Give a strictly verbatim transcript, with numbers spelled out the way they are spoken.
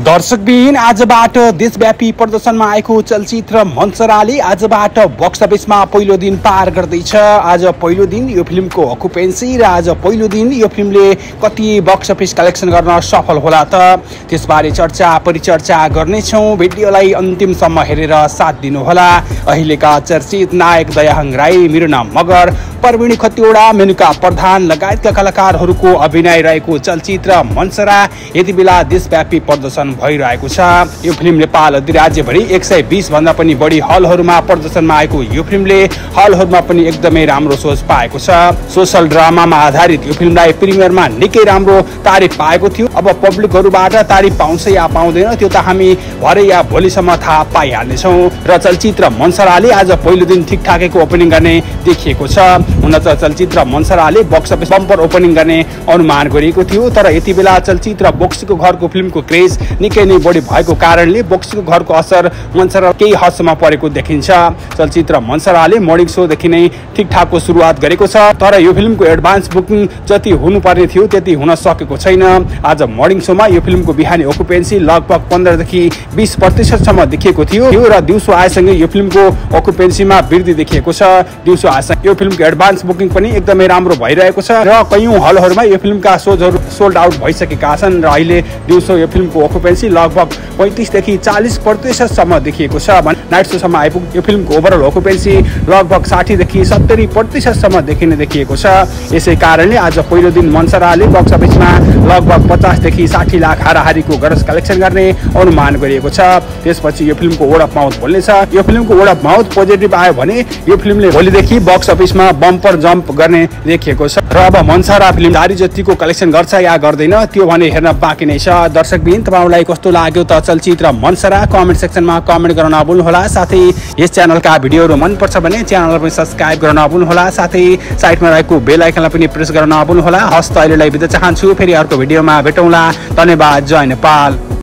दर्शकबिन आजबाट देशव्यापी प्रदर्शनमा आएको चलचित्र मन्सराले आजबाट बक्स अफिसमा पहिलो दिन पार गर्दैछ। आज पहिलो दिन यो फिल्मको अकुपेन्सी र आज पहिलो दिन यो फिल्मले कति बक्स अफिस कलेक्सन गर्न सफल होला त त्यसबारे चर्चा परिचर्चा गर्नेछौँ। भिडियोलाई अन्तिमसम्म हेरेर साथ दिनुहोला। अहिलेका चर्चित नायक दयाहङ राई, मिरुना मगर, परवीन खतिवडा, मेनुका पradhan लगायतका कलाकारहरूको अभिनय रहेको चलचित्र मन्सरा यति बेला देशव्यापी प्रदर्शन भइरहेको छ। यो फिल्म नेपाल अधिराज्यभरि एक सय बीस भन्दा पनि बढी हलहरूमा प्रदर्शनमा आएको यो फिल्मले हलहरूमा पनि एकदमै राम्रो सोच पाएको छ। सोशल ड्रामामा आधारित यो फिल्मलाई प्रिमियरमा निकै राम्रो तारिफ पाएको थियो। अब पब्लिकहरूबाट तारिफ पाउँछ या पाउँदैन त्यो त हामी भरे या भोलिसम्म थाहा पाइहाल्नेछौँ। र चलचित्र मन्सराले आज पहिलो दिन ठिकठाकैको ओपनिङ गर्ने देखिएको छ। हुन त चलचित्र मन्सराले बक्स अफिस बम्पर ओपनिङ गर्ने अनुमान गरिएको थियो, तर यति बेला चलचित्र बोक्सीको घरको फिल्मको क्रेज निकै नै बढी भएको कारणले बोक्सीको घरको असर मन्सरा केही हदसम्म परेको देखिन्छ। चलचित्र मन्सराले मर्निङ शोदेखि नै ठिकठाकको सुरुवात गरेको छ, तर यो फिल्मको एडभान्स बुकिङ जति हुनुपर्ने थियो त्यति हुन सकेको छैन। आज मर्निङ शोमा यो फिल्मको बिहानी अकुपेन्सी लगभग पन्ध्रदेखि बिस प्रतिशतसम्म देखिएको थियो र दिउँसो आएसँगै यो फिल्मको अकुपेन्सीमा वृद्धि देखिएको छ। दिउँसो आएसँगै यो फिल्मको एडभान्स बुकिङ पनि एकदमै राम्रो भइरहेको छ र कयौं हलहरूमा यो फिल्मका सोजहरू सोल्ड आउट भइसकेका छन् र अहिले दिउँसो यो फिल्मको अकुपेन्सी लगभग पैंतीसदेखि चालीस प्रतिशतसम्म देखिएको छ। नाइट सोसम्म आइपुग यो फिल्मको ओभरअल अकुपेन्सी लगभग साठीदेखि सत्तरी प्रतिशतसम्म देखिने देखिएको छ। यसै कारणले आज पहिलो दिन मन्सराले बक्स अफिसमा लगभग पचासदेखि साठी लाख हाराहारीको ग्रस कलेक्सन गर्ने अनुमान गरिएको छ। त्यसपछि यो फिल्मको वर्ड अफ माउथ बोल्नेछ। यो फिल्मको वर्ड अफ माउथ पोजिटिभ आयो भने यो फिल्मले भोलिदेखि बक्स अफिसमा बम्पर जम्प गर्ने देखिएको छ। र अब मन्सरा फिल्म दारी जतिको कलेक्सन गर्छ या गर्दैन त्यो भने हेर्न बाँकी नै छ। दर्शकबिन तपाईलाई कस्तो लाग्यो त चलचित्र मन्सरा? कमेन्ट सेक्सनमा कमेन्ट गर्न नभुल्नुहोला। साथै यस च्यानलका भिडियोहरू मनपर्छ भने च्यानललाई पनि सब्स्क्राइब गर्न नभुल्नुहोला। साथै साइडमा रहेको बेल आइकनलाई पनि प्रेस गर्न नभुल्नुहोला। हस्त अहिलेलाई बिदा चाहन्छु। फेरि अर्को भिडियोमा भेटौँला। धन्यवाद। जय नेपाल।